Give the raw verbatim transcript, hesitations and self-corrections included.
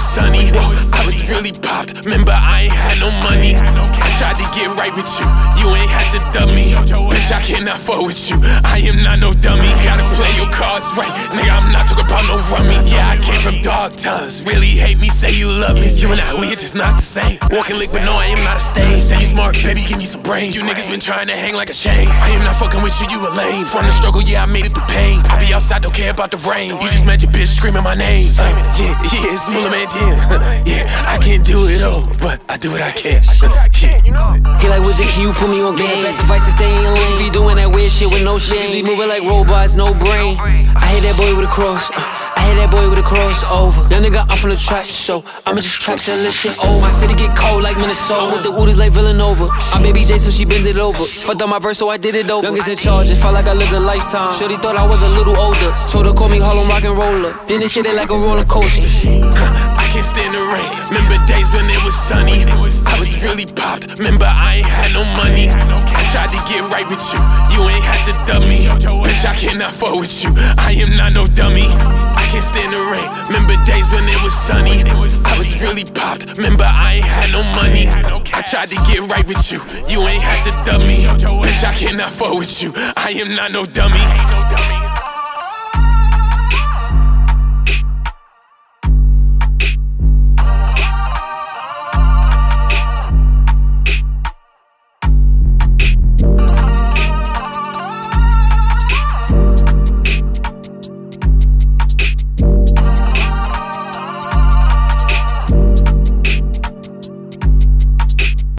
sunny. Whoa, I was really popped, remember I ain't had no money. I tried to get right with you, you ain't had to dumb me. Bitch, I cannot fuck with you, I am not no dummy. Gotta play your cards right, nigga, I'm not talking about no rummy. Yeah, I came from dog tongues, really hate me, say you love me. You and I, we are just not the same. Walking lick, but no, I am not a stain. Say you smart, baby, give me some brain. You niggas been trying to hang like a chain. I am not fucking with you, you a lame. From the struggle, yeah, I made it through pain. I be outside, don't care about the rain. You just met your bitch screaming my name. Uh, yeah, yeah, it's MulaManDam. Yeah, I can't do it all, but I do what I can. Yeah. He like, Wizurd, can you put me on game? Best advice to stay in your lanes. Be doing that weird shit with no shame. Be moving like robots, no brain. I hate that boy with a cross. Uh, I hate that boy with a crossover. Young nigga, I'm from the trap, so I'ma just trap till this shit over. My city get cold like Minnesota. With the oodles like Villanova. I'm baby J, so she bend it over. Fucked up my verse, so I did it over. Youngest in charge, it felt like I lived a lifetime. Shorty thought I was a little older. Told her call me Harlem rock and roller. Then this shit it like a roller coaster. I can't stand the rain. Remember days when it was sunny. I was really popped. Remember I ain't had no money. I tried to get right with you, you ain't had to dumb me. Bitch, I cannot fuck with you, I am not no dummy. I can't stand the rain. Remember days when it was sunny. I was really popped. Remember I ain't had no money. I tried to get right with you, you ain't had to dumb me. Bitch, I cannot fuck with you, I am not no dummy.